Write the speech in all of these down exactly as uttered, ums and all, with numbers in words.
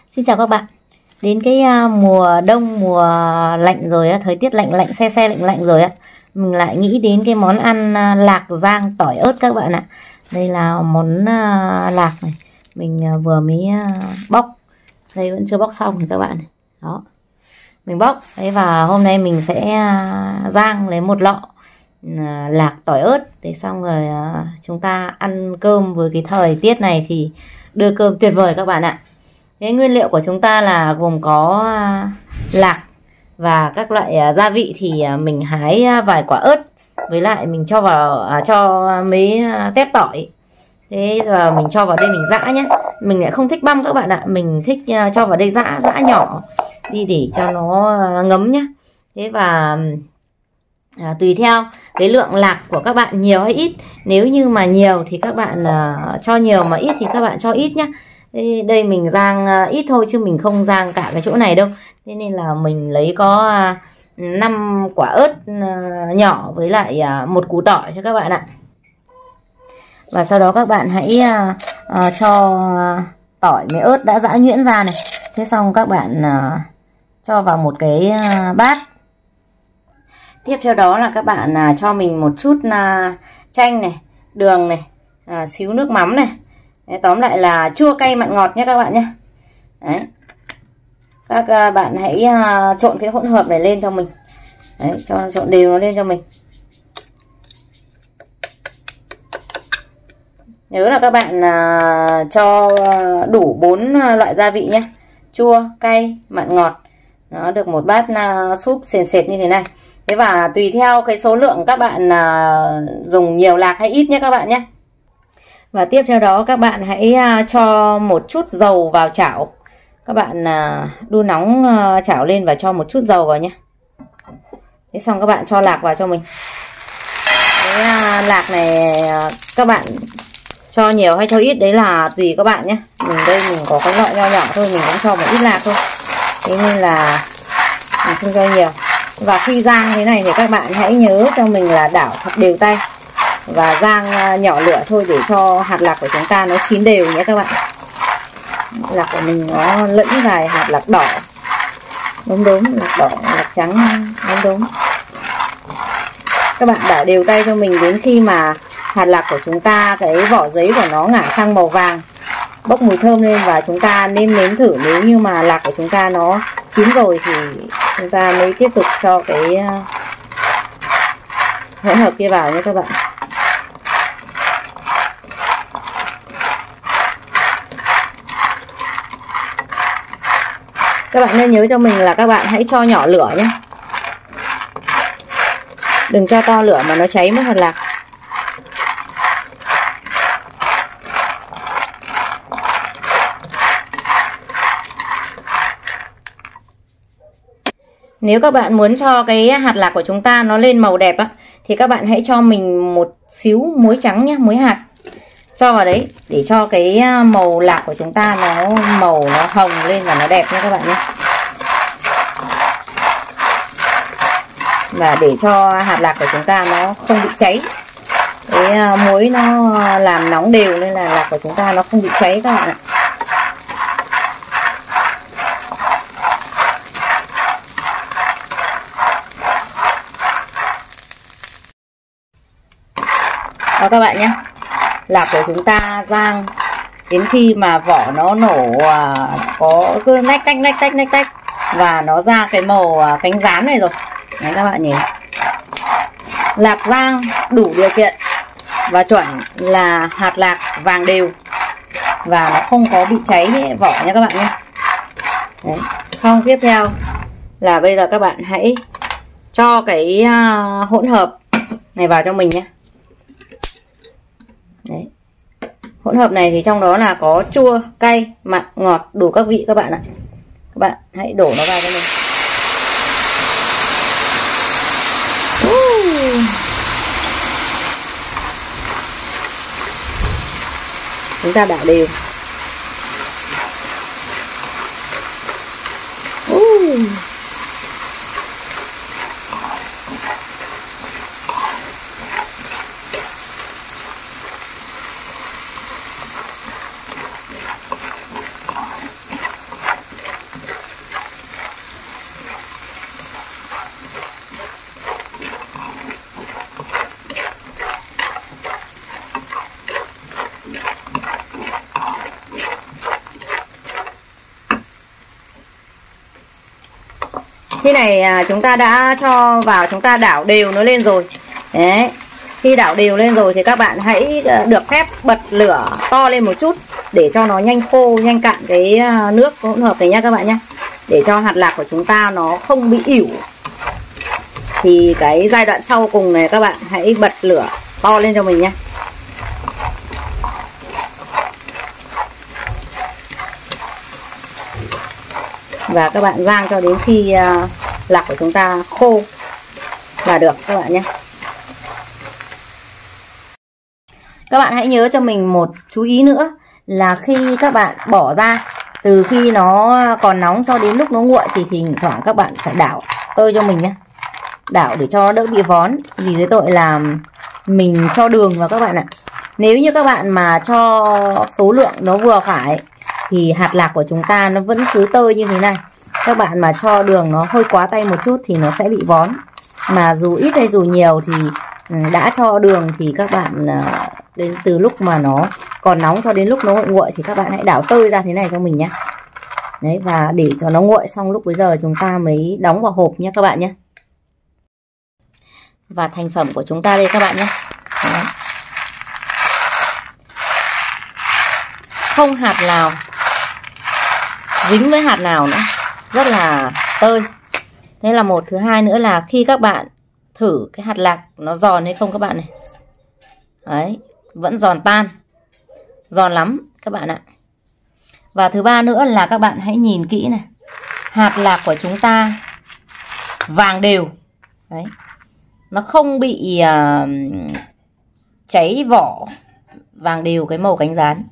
Xin chào các bạn. Đến cái uh, mùa đông, mùa lạnh rồi á, thời tiết lạnh lạnh se se lạnh lạnh rồi á, mình lại nghĩ đến cái món ăn uh, lạc rang tỏi ớt các bạn ạ. Đây là món uh, lạc này, mình uh, vừa mới uh, bóc. Đây vẫn chưa bóc xong thì các bạn này. Đó. Mình bóc. Đấy, và hôm nay mình sẽ uh, rang lấy một lọ uh, lạc tỏi ớt. Để xong rồi uh, chúng ta ăn cơm với cái thời tiết này thì đưa cơm tuyệt vời các bạn ạ. Cái nguyên liệu của chúng ta là gồm có lạc và các loại gia vị thì mình hái vài quả ớt, với lại mình cho vào cho mấy tép tỏi. Thế và mình cho vào đây mình giã nhé. Mình lại không thích băm các bạn ạ, mình thích cho vào đây giã giã nhỏ đi để cho nó ngấm nhé. Thế và à, tùy theo cái lượng lạc của các bạn nhiều hay ít. Nếu như mà nhiều thì các bạn uh, cho nhiều, mà ít thì các bạn cho ít nhé. Đây mình rang ít thôi chứ mình không rang cả cái chỗ này đâu. Thế nên là mình lấy có năm quả ớt nhỏ với lại một củ tỏi cho các bạn ạ. Và sau đó các bạn hãy uh, cho tỏi với ớt đã giã nhuyễn ra này. Thế xong các bạn uh, cho vào một cái uh, bát. Tiếp theo đó là các bạn uh, cho mình một chút uh, chanh này, đường này, uh, xíu nước mắm này. Đấy, tóm lại là chua cay mặn ngọt nhé các bạn nhé. Đấy. Các uh, bạn hãy uh, trộn cái hỗn hợp này lên cho mình. Đấy, cho trộn đều nó lên cho mình. Nhớ là các bạn uh, cho đủ bốn loại gia vị nhé. Chua, cay, mặn ngọt. Nó được một bát uh, súp sền sệt như thế này. Thế và tùy theo cái số lượng các bạn uh, dùng nhiều lạc hay ít nhé các bạn nhé. Và tiếp theo đó các bạn hãy cho một chút dầu vào chảo. Các bạn đun nóng chảo lên và cho một chút dầu vào nhé. Thế xong các bạn cho lạc vào cho mình. Cái lạc này các bạn cho nhiều hay cho ít đấy là tùy các bạn nhé. Mình đây mình có cái loại nho nhỏ thôi, mình cũng cho một ít lạc thôi. Thế nên là mình không cho nhiều. Và khi rang thế này thì các bạn hãy nhớ cho mình là đảo thật đều tay. Và rang nhỏ lửa thôi để cho hạt lạc của chúng ta nó chín đều nhé các bạn. Lạc của mình nó lẫn vài hạt lạc đỏ, đúng đúng, lạc đỏ, lạc trắng, đúng đúng. Các bạn đảo đều tay cho mình đến khi mà hạt lạc của chúng ta, cái vỏ giấy của nó ngả sang màu vàng, bốc mùi thơm lên. Và chúng ta nên nếm thử, nếu như mà lạc của chúng ta nó chín rồi thì chúng ta mới tiếp tục cho cái hỗn hợp kia vào nhé các bạn. Các bạn nên nhớ cho mình là các bạn hãy cho nhỏ lửa nhé. Đừng cho to lửa mà nó cháy mất hạt lạc. Nếu các bạn muốn cho cái hạt lạc của chúng ta nó lên màu đẹp á, thì các bạn hãy cho mình một xíu muối trắng nhé, muối hạt. Cho vào đấy để cho cái màu lạc của chúng ta nó màu nó hồng lên và nó đẹp nha các bạn nhé. Và để cho hạt lạc của chúng ta nó không bị cháy. Cái muối nó làm nóng đều nên là lạc của chúng ta nó không bị cháy các bạn ạ. Đó các bạn nhé. Lạc của chúng ta rang đến khi mà vỏ nó nổ à, có cứ nách tách nách tách nách tách và nó ra cái màu à, cánh rán này rồi. Đấy các bạn nhìn. Lạc rang đủ điều kiện và chuẩn là hạt lạc vàng đều và nó không có bị cháy vỏ nha các bạn nhé. Đấy. Xong tiếp theo là bây giờ các bạn hãy cho cái à, hỗn hợp này vào cho mình nhé. Đấy. Hỗn hợp này thì trong đó là có chua, cay, mặn, ngọt, đủ các vị các bạn ạ. Các bạn hãy đổ nó vào cho mình. Uh. Chúng ta đảo đều. Uh. Khi này à, chúng ta đã cho vào, chúng ta đảo đều nó lên rồi. Đấy. Khi đảo đều lên rồi thì các bạn hãy được phép bật lửa to lên một chút để cho nó nhanh khô, nhanh cạn cái nước hỗn hợp này nha các bạn nhé. Để cho hạt lạc của chúng ta nó không bị ỉu. Thì cái giai đoạn sau cùng này các bạn hãy bật lửa to lên cho mình nhé. Và các bạn rang cho đến khi uh, lạc của chúng ta khô là được các bạn nhé. Các bạn hãy nhớ cho mình một chú ý nữa là khi các bạn bỏ ra, từ khi nó còn nóng cho đến lúc nó nguội thì thỉnh thoảng các bạn phải đảo tơi cho mình nhé. Đảo để cho đỡ bị vón, vì cái tội là mình cho đường vào các bạn ạ. Nếu như các bạn mà cho số lượng nó vừa phải thì hạt lạc của chúng ta nó vẫn cứ tơi như thế này. Các bạn mà cho đường nó hơi quá tay một chút thì nó sẽ bị vón. Mà dù ít hay dù nhiều thì đã cho đường thì các bạn đến từ lúc mà nó còn nóng cho đến lúc nó nguội nguội thì các bạn hãy đảo tơi ra thế này cho mình nhé. Đấy, và để cho nó nguội xong lúc bây giờ chúng ta mới đóng vào hộp nhé các bạn nhé. Và thành phẩm của chúng ta đây các bạn nhé. Đấy. Không hạt nào dính với hạt nào nữa, rất là tơi. Thế là một. Thứ hai nữa là khi các bạn thử cái hạt lạc nó giòn hay không các bạn này. Đấy, vẫn giòn tan, giòn lắm các bạn ạ. Và thứ ba nữa là các bạn hãy nhìn kỹ này, hạt lạc của chúng ta vàng đều. Đấy, nó không bị uh, cháy vỏ, vàng đều cái màu cánh gián.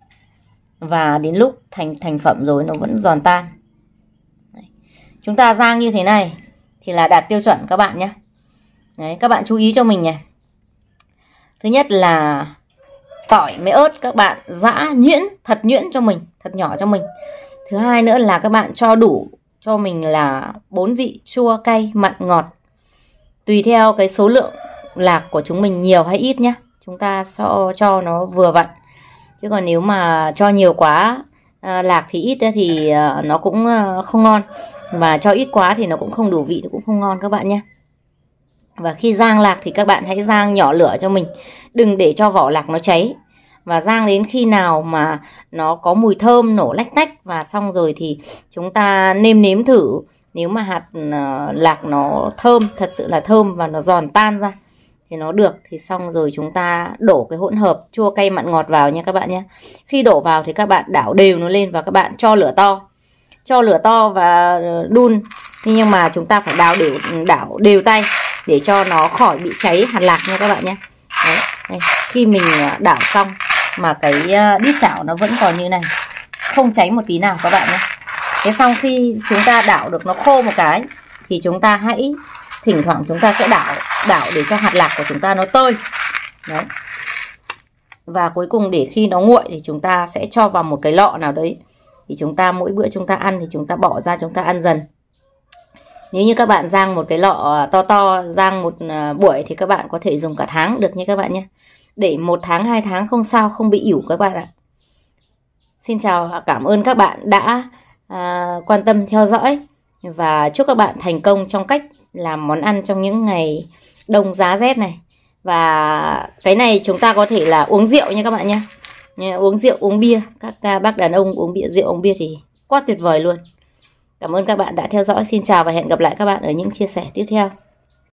Và đến lúc thành thành phẩm rồi nó vẫn giòn tan. Đấy. Chúng ta rang như thế này thì là đạt tiêu chuẩn các bạn nhé. Đấy, các bạn chú ý cho mình này. Thứ nhất là tỏi với ớt các bạn giã nhuyễn, thật nhuyễn cho mình, thật nhỏ cho mình. Thứ hai nữa là các bạn cho đủ cho mình là bốn vị: chua, cay, mặn, ngọt. Tùy theo cái số lượng lạc của chúng mình nhiều hay ít nhé. Chúng ta cho, cho nó vừa vặn. Chứ còn nếu mà cho nhiều quá à, lạc thì ít thì à, nó cũng à, không ngon. Và cho ít quá thì nó cũng không đủ vị, nó cũng không ngon các bạn nhé. Và khi rang lạc thì các bạn hãy rang nhỏ lửa cho mình. Đừng để cho vỏ lạc nó cháy. Và rang đến khi nào mà nó có mùi thơm nổ lách tách. Và xong rồi thì chúng ta nêm nếm thử. Nếu mà hạt uh, lạc nó thơm, thật sự là thơm và nó giòn tan ra thì nó được. Thì xong rồi chúng ta đổ cái hỗn hợp chua cay mặn ngọt vào nha các bạn nhé. Khi đổ vào thì các bạn đảo đều nó lên và các bạn cho lửa to. Cho lửa to và đun. Nhưng mà chúng ta phải đảo đều, đảo đều tay để cho nó khỏi bị cháy hạt lạc nha các bạn nhé. Đấy, đây. Khi mình đảo xong mà cái đít chảo nó vẫn còn như này, không cháy một tí nào các bạn nhé. Thế xong khi chúng ta đảo được nó khô một cái thì chúng ta hãy thỉnh thoảng chúng ta sẽ đảo đảo để cho hạt lạc của chúng ta nó tơi. Đấy. Và cuối cùng để khi nó nguội thì chúng ta sẽ cho vào một cái lọ nào đấy. Thì chúng ta mỗi bữa chúng ta ăn thì chúng ta bỏ ra chúng ta ăn dần. Nếu như các bạn rang một cái lọ to to, rang một buổi thì các bạn có thể dùng cả tháng được nha các bạn nhé. Để một tháng, hai tháng không sao, không bị ỉu các bạn ạ. Xin chào, cảm ơn các bạn đã à, quan tâm theo dõi. Và chúc các bạn thành công trong cách làm món ăn trong những ngày đông giá rét này. Và cái này chúng ta có thể là uống rượu nha các bạn nhé. Uống rượu, uống bia. Các bác đàn ông uống bia, rượu, uống bia thì quá tuyệt vời luôn. Cảm ơn các bạn đã theo dõi. Xin chào và hẹn gặp lại các bạn ở những chia sẻ tiếp theo.